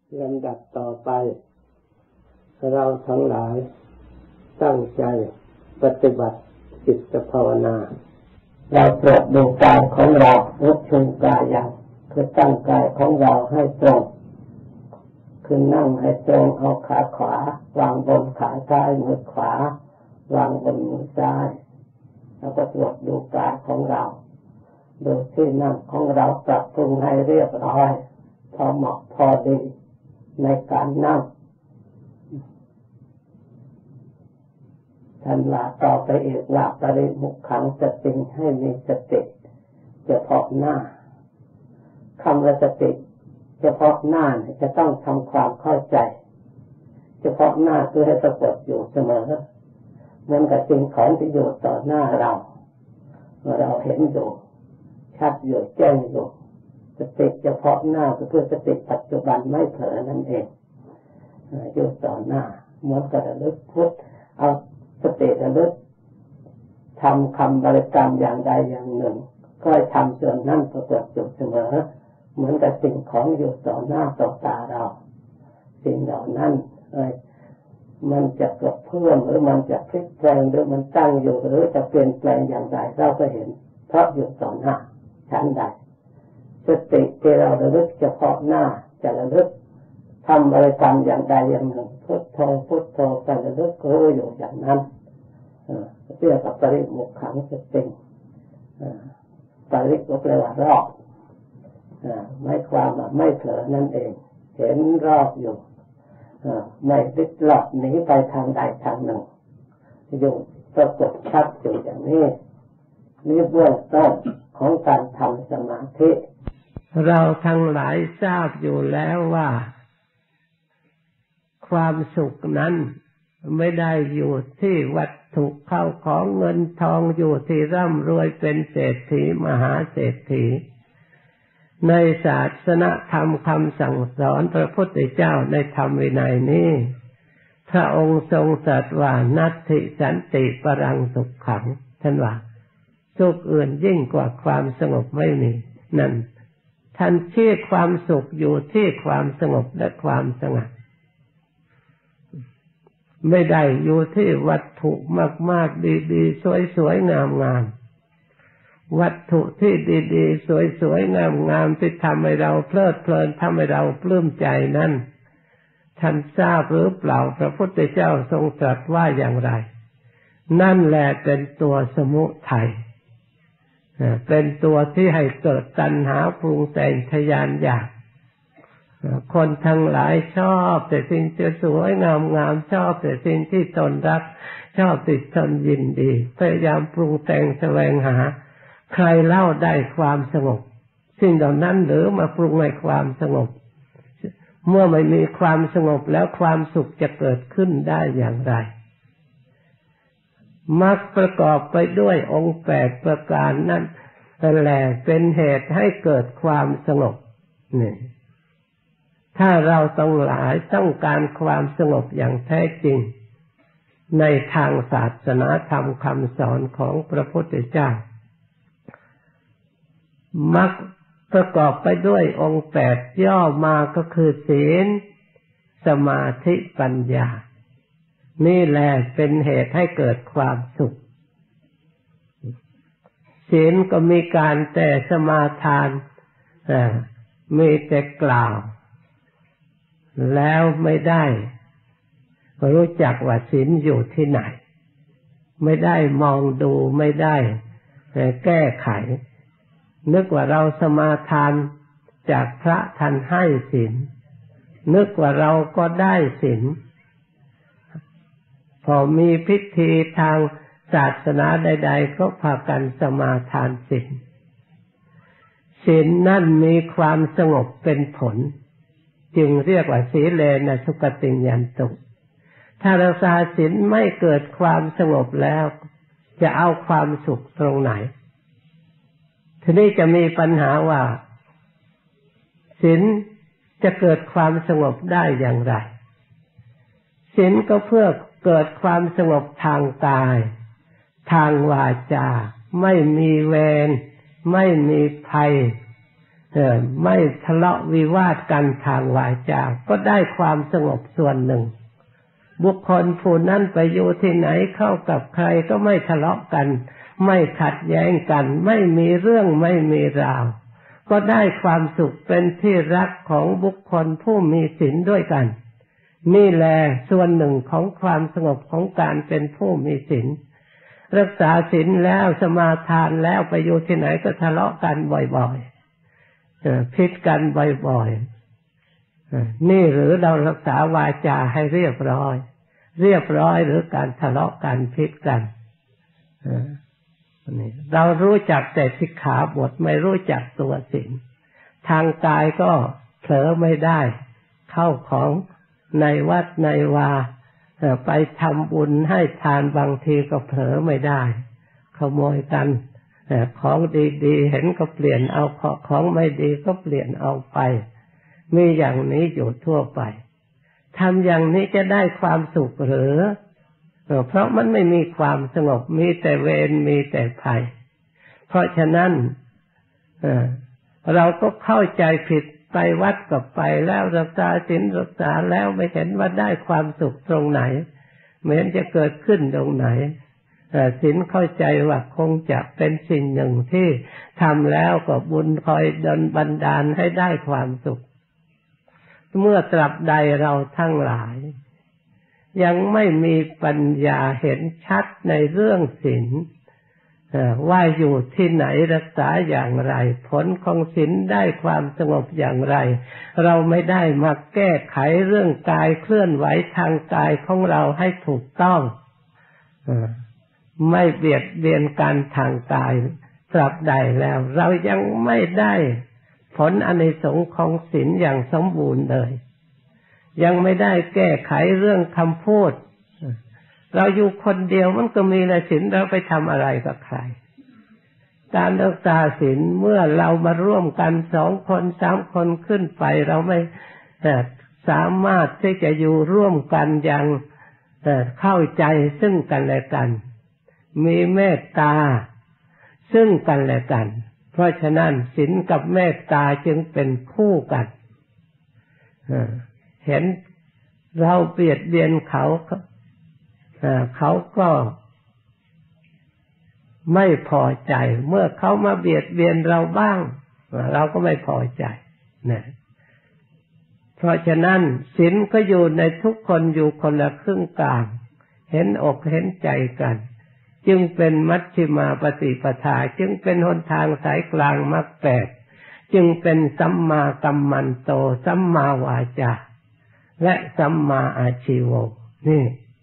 ลำดับต่อไปเราทั้งหลายตั้งใจปฏิบัติจิตภาวนาเราตรวจดูกายของเราวัดชุกายอย่างคือตั้งกายของเราให้ตรงคือนั่งให้ตรงเอาขาขวาวางบนขาซ้ายมือขวาวางบนมือซ้ายแล้วก็ตรวจดูกายของเราดูที่นั่งของเราปรับปรุงให้เรียบร้อยพอเหมาะพอดีในการนั่งท่านว่าต่อไปอีกว่าปริมุขขังสติให้มีสติเฉพาะหน้าคำว่าสติเฉพาะหน้าจะต้องทำความเข้าใจเฉพาะหน้าคือให้ปรากฏอยู่เสมอเหมือนกับสิ่งของที่อยู่ต่อหน้าเราเห็นอยู่ชัดอยู่แจ้งอยู่สติเฉพาะหน้าก็คือสติปัจจุบันไม่เผลอนั่นเองอยู่ต่อหน้าเหมือนกับระลึกพุทเอาสติระลึกทำคำบริกรรมอย่างใดอย่างหนึ่งก็ให้ทำส่วนนั้นปรากฏอยู่เสมอเหมือนกับสิ่งของอยู่ต่อหน้าต่อตาเราสิ่งเหล่านั้นมันจะกระเพื่อมหรือมันจะพลิกแปลงหรือมันตั้งอยู่หรือจะเปลี่ยนแปลงอย่างไรเราก็เห็นเพราะอยู่ต่อหน้าชั้นใดสติที่เราระลึกเฉพาะหน้าจะระลึกทำบริกรรมอย่างใดอย่างหนึ่งพุทโธพุทโธไประลึกรู้อยู่อย่างนั้นเรียกว่าปริมุขขังสติปริก็แปลว่ารอบไม่ความไม่เผลอนั่นเองเห็นรอบอยู่ไม่ติดหลอดหนีไปทางใดทางหนึ่งอยู่ปรากฏชัดอยู่อย่างนี้นี่เบื้องต้นของการทำสมาธิเราทั้งหลายทราบอยู่แล้วว่าความสุขนั้นไม่ได้อยู่ที่วัตถุเข้าของเงินทองอยู่ที่ร่ำรวยเป็นเศรษฐีมหาเศรษฐีในศาสนธรรมคำสั่งสอนพระพุทธเจ้าในธรรมวินัยนี้พระองค์ทรงตรัสว่านัตถิสันติปรังสุขขังท่านว่าสุขอื่นยิ่งกว่าความสงบไม่มีนั่นท่านชี้ความสุขอยู่ที่ความสงบและความสงัดไม่ได้อยู่ที่วัตถุมากๆดีๆสวยๆงามๆวัตถุที่ดีๆสวยๆงามๆที่ทำให้เราเพลิดเพลินทำให้เราปลื้มใจนั้นท่านทราบหรือเปล่าพระพุทธเจ้าทรงตรัสว่าอย่างไรนั่นแหละเป็นตัวสมุทัยเป็นตัวที่ให้เกิดตัณหาปรุงแต่งทยานอยากคนทั้งหลายชอบแต่สิ่งที่สวยงามชอบแต่สิ่งที่ตนรักชอบติดตนยินดีพยายามปรุงแต่งแสวงหาใครเล่าได้ความสงบสิ่งเหล่านั้นหรือมาปรุงให้ความสงบเมื่อไม่มีความสงบแล้วความสุขจะเกิดขึ้นได้อย่างไรมรรคประกอบไปด้วยองค์8ประการนั้นแหละเป็นเหตุให้เกิดความสงบนี่ถ้าเราต้องการความสงบอย่างแท้จริงในทางศาสนาธรรมคำสอนของพระพุทธเจ้ามรรคประกอบไปด้วยองค์8ย่อมาก็คือศีลสมาธิปัญญานี่แหละเป็นเหตุให้เกิดความสุขศีลก็มีการแต่สมาทานมีแต่กล่าวแล้วไม่ได้รู้จักว่าศีลอยู่ที่ไหนไม่ได้มองดูไม่ได้แก้ไขนึกว่าเราสมาทานจากพระท่านให้ศีลนึกว่าเราก็ได้ศีลพอมีพิธีทางศาสนาใดๆก็พากันสมาทานศีลศีลนั่นมีความสงบเป็นผลจึงเรียกว่าศีเลนะสุขติยันตุถ้ารักษาศีลไม่เกิดความสงบแล้วจะเอาความสุขตรงไหนทีนี้จะมีปัญหาว่าศีลจะเกิดความสงบได้อย่างไรศีลก็เพื่อเกิดความสงบทางกายทางวาจาไม่มีเวรไม่มีภัยไม่ทะเลาะวิวาทกันทางวาจาก็ได้ความสงบส่วนหนึ่งบุคคลผู้นั้นไปอยู่ที่ไหนเข้ากับใครก็ไม่ทะเลาะกันไม่ขัดแย้งกันไม่มีเรื่องไม่มีราวก็ได้ความสุขเป็นที่รักของบุคคลผู้มีศีลด้วยกันนี่แหละส่วนหนึ่งของความสงบของการเป็นผู้มีศีลรักษาศีลแล้วสมาทานแล้วไปอยู่ที่ไหนก็ทะเลาะกันบ่อยๆผิดกันบ่อยๆนี่หรือเรารักษาวาจาให้เรียบร้อยหรือการทะเลาะกันผิดกันเรารู้จักแต่สิกขาบทไม่รู้จักตัวศีลทางกายก็เผลอไม่ได้เข้าของในวัดในวาไปทำบุญให้ทานบางทีก็เผลอไม่ได้ขโมยกันของดีๆเห็นก็เปลี่ยนเอาของไม่ดีก็เปลี่ยนเอาไปมีอย่างนี้อยู่ทั่วไปทำอย่างนี้จะได้ความสุขหรือเพราะมันไม่มีความสงบมีแต่เวรมีแต่ภัยเพราะฉะนั้นเราก็เข้าใจผิดไปวัดกับไปแล้วรักษาศีลรักษาแล้วไม่เห็นว่าได้ความสุขตรงไหนไม่เห็นจะเกิดขึ้นตรงไหนศีลเข้าใจว่าคงจะเป็นสิ่งหนึ่งที่ทำแล้วก็บุญคอยดลบันดาลให้ได้ความสุขเมื่อตราบใดเราทั้งหลายยังไม่มีปัญญาเห็นชัดในเรื่องศีลว่าอยู่ที่ไหนรักษาอย่างไรผลของศีลได้ความสงบอย่างไรเราไม่ได้มาแก้ไขเรื่องกายเคลื่อนไหวทางกายของเราให้ถูกต้องไม่เบียดเบียนกันทางกายตราบใดแล้วเรายังไม่ได้ผลอานิสงส์ของศีลอย่างสมบูรณ์เลยยังไม่ได้แก้ไขเรื่องคำพูดเราอยู่คนเดียวมันก็มีในศีลเราไปทำอะไรกับใครการรักษาศีลเมื่อเรามาร่วมกัน2 คน3 คนขึ้นไปเราไม่สามารถที่จะอยู่ร่วมกันอย่างเข้าใจซึ่งกันและกันมีเมตตาซึ่งกันและกันเพราะฉะนั้นศีลกับเมตตาจึงเป็นคู่กันเห็นเราเบียดเบียนเขาก็ไม่พอใจเมื่อเขามาเบียดเบียนเราบ้างเราก็ไม่พอใจนะเพราะฉะนั้นศีลก็อยู่ในทุกคนอยู่คนละครึ่งกลางเห็นอกเห็นใจกันจึงเป็นมัชฌิมาปฏิปทาจึงเป็นหนทางสายกลางมรรค8จึงเป็นสัมมากัมมันโตสัมมาวาจาและสัมมาอาชีโวนี่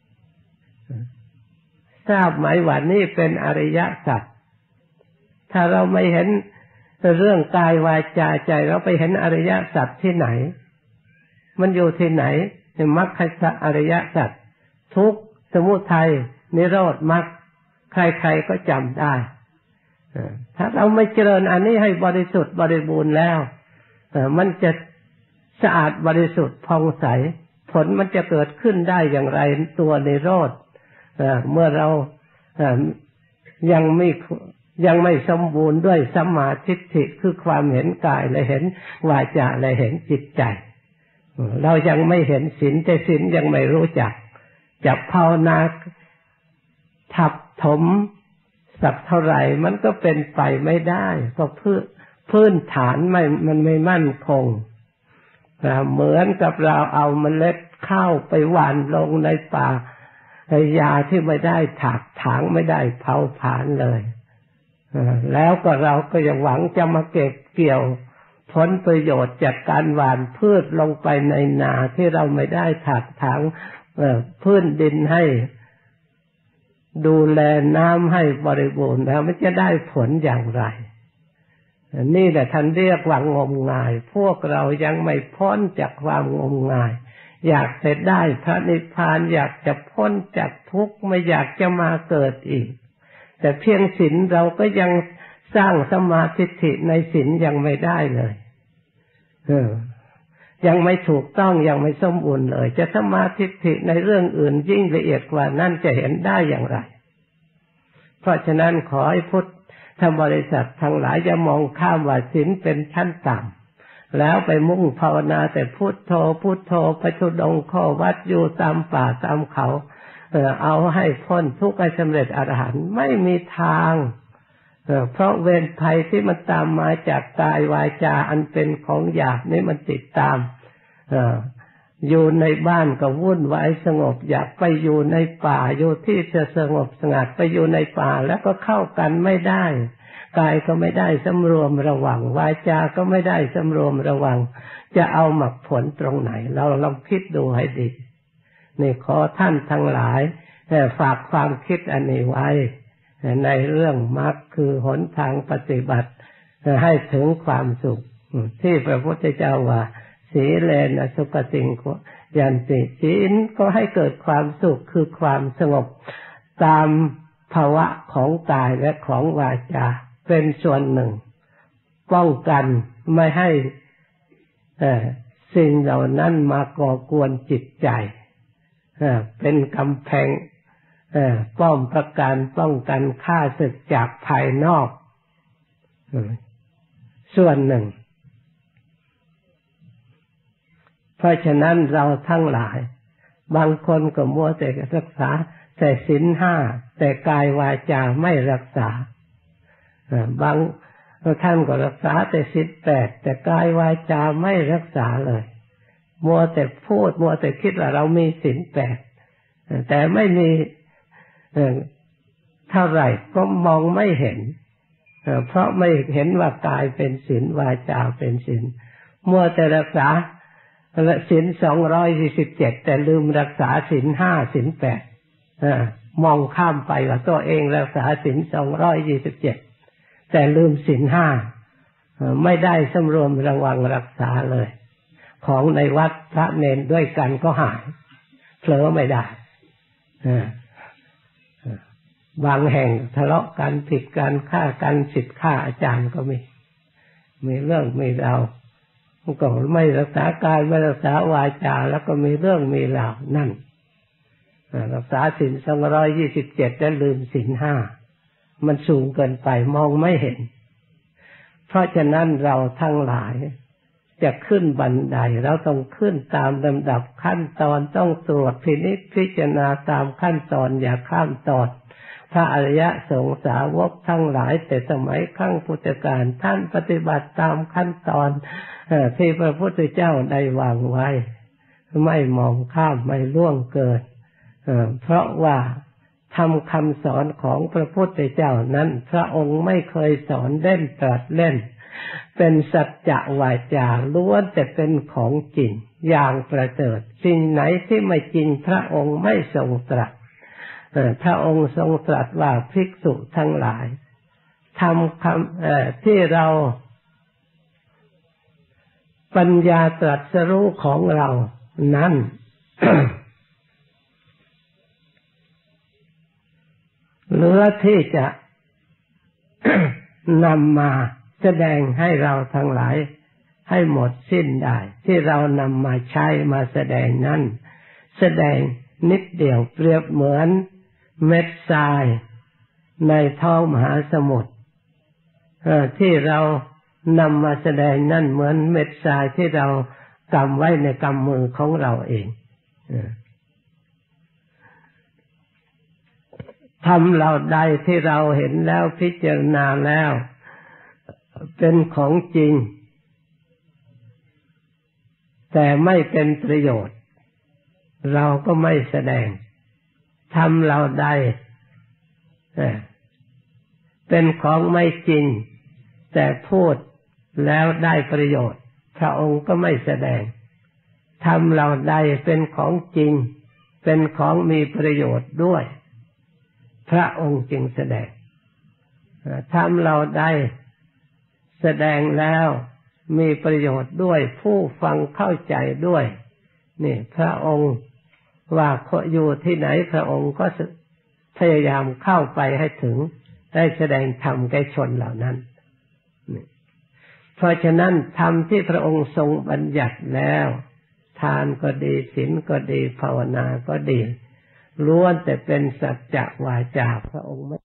ทราบไหมว่านี่เป็นอริยสัจถ้าเราไม่เห็นเรื่องกายวาจาใจเราไปเห็นอริยสัจที่ไหนมันอยู่ที่ไหนในมรรคอริยสัจทุกข์สมุทัยนิโรธมรรคใครๆก็จำได้ถ้าเราไม่เจริญอันนี้ให้บริสุทธิ์บริบูรณ์แล้วมันจะสะอาดบริสุทธิ์ผ่องใสผลมันจะเกิดขึ้นได้อย่างไรตัวนิโรธเมื่อเรายังไม่สมบูรณ์ด้วยสัมมาทิฏฐิคือความเห็นกายและเห็นวาจาและเห็นจิตใจเรายังไม่เห็นศีลแต่ศีลยังไม่รู้จักจะภาวนาทับถมสักเท่าไหร่มันก็เป็นไปไม่ได้เพราะพื้นฐานมันไม่มั่นคงเหมือนกับเราเอาเมล็ดข้าวไปหว่านลงในป่ายาที่ไม่ได้ถางไม่ได้เผาผลาญเลยแล้วก็เราก็ยังหวังจะมาเก็บเกี่ยวผลประโยชน์จากการหว่านพืชลงไปในนาที่เราไม่ได้ถางพื้นดินให้ดูแลน้ำให้บริบูรณ์แล้วมันจะได้ผลอย่างไรนี่แหละท่านเรียกว่างมงายพวกเรายังไม่พ้นจากความงมงายอยากจะได้พระนิพพานอยากจะพ้นจากทุกข์ไม่อยากจะมาเกิดอีกแต่เพียงศีลเราก็ยังสร้างสัมมาทิฏฐิในศีลยังไม่ได้เลยยังไม่ถูกต้องยังไม่สมบูรณ์เลยจะสัมมาทิฏฐิในเรื่องอื่นยิ่งละเอียดกว่านั้นจะเห็นได้อย่างไรเพราะฉะนั้นขอให้ถ้าบริษัททั้งหลายจะมองข้ามว่าศีลเป็นชั้นต่ำแล้วไปมุ่งภาวนาแต่พุทโธพุทโธไปทุดงค์ข้อวัดอยู่ตามป่าตามเขาเอาให้พ้นทุกข์ให้สำเร็จอรหันต์ไม่มีทางเพราะเวรภัยที่มันตามมาจากกายวาจาอันเป็นของหยาบนี่มันติดตามอยู่ในบ้านก็วุ่นวายสงบอยากไปอยู่ในป่าอยู่ที่จะสงบสงัดไปอยู่ในป่าแล้วก็เข้ากันไม่ได้กายก็ไม่ได้สำรวมระวังวาจาก็ไม่ได้สำรวมระวังจะเอามรรคผลตรงไหนเราลองคิดดูให้ดีนี่ขอท่านทั้งหลายฝากความคิดอันนี้ไว้ในเรื่องมรรคคือหนทางปฏิบัติให้ถึงความสุขที่พระพุทธเจ้าว่าศีเลนะสุขติงยันติศีลก็ให้เกิดความสุขคือความสงบตามภาวะของกายและของวาจาเป็นส่วนหนึ่งป้องกันไม่ให้สิ่งเหล่านั้นมาก่อกวนจิตใจเป็นกำแพงป้องประกันป้องกันข้าศึกจากภายนอกส่วนหนึ่งเพราะฉะนั้นเราทั้งหลายบางคนก็มัวแต่รักษาแต่ศีลห้าแต่กายวาจาไม่รักษาบางท่านก็รักษาแต่ศีลแปดแต่กายวาจาไม่รักษาเลยมัวแต่พูดมัวแต่คิดว่าเรามีศีลแปดแต่ไม่มีเท่าไหร่ก็มองไม่เห็นเพราะไม่เห็นว่ากายเป็นศีลวาจาเป็นศีลมัวแต่รักษาศีล247แต่ลืมรักษาศีล5ศีล8มองข้ามไปว่าตัวเองรักษาศีล227แต่ลืมศีล5ไม่ได้สำรวมระวังรักษาเลยของในวัดพระเนรด้วยกันก็หายเผลอไม่ได้บางแห่งทะเลาะกันผิดกันฆ่ากันศิษย์ฆ่าอาจารย์ก็มีเรื่องมีราวก็ไม่รักษากายไม่รักษาวาจาแล้วก็มีเรื่องมีราวนั่นรักษาศีล227แล้วลืมศีล5มันสูงเกินไปมองไม่เห็นเพราะฉะนั้นเราทั้งหลายจะขึ้นบันไดเราต้องขึ้นตามลำดับขั้นตอนต้องตรวจพินิจพิจารณาตามขั้นตอนอย่าข้ามตอนพระอริยสงฆ์สาวกทั้งหลายแต่สมัยครั้งพุทธกาลท่านปฏิบัติตามขั้นตอนที่พระพุทธเจ้าได้วางไว้ไม่มองข้ามไม่ล่วงเกินเพราะว่าทำคำสอนของพระพุทธเจ้านั้นพระองค์ไม่เคยสอนเล่นตรัสเล่นเป็นสัจจะวาจาล้วนแต่เป็นของจริงอย่างประเสริฐสิ่งไหนที่ไม่จริงพระองค์ไม่ทรงตรัสพระองค์ทรงตรัสว่าภิกษุทั้งหลายทำคำที่เราปัญญาตรัสรู้ของเรานั้น เหลือที่จะ นำมาแสดงให้เราทั้งหลายให้หมดสิ้นได้ที่เรานำมาใช้มาแสดงนั้นแสดงนิดเดียวเปรียบเหมือนเม็ดทรายในท้องมหาสมุทรที่เรานำมาแสดงนั่นเหมือนเม็ดทรายที่เรากำไว้ในกำมือของเราเองทำเราใดที่เราเห็นแล้วพิจารณาแล้วเป็นของจริงแต่ไม่เป็นประโยชน์เราก็ไม่แสดงทำเราใดเป็นของไม่จริงแต่พูดแล้วได้ประโยชน์พระองค์ก็ไม่แสดงทำเราใดเป็นของจริงเป็นของมีประโยชน์ด้วยพระองค์จึงแสดงทำเราใดแสดงแล้วมีประโยชน์ด้วยผู้ฟังเข้าใจด้วยนี่พระองค์ว่าอยู่ที่ไหนพระองค์ก็พยายามเข้าไปให้ถึงได้แสดงธรรมแก่ชนเหล่านั้นเพราะฉะนั้นธรรมที่พระองค์ทรงบัญญัติแล้วทานก็ดีศีลก็ดีภาวนาก็ดีล้วนแต่เป็นสัจจะวาจาพระองค์ไม่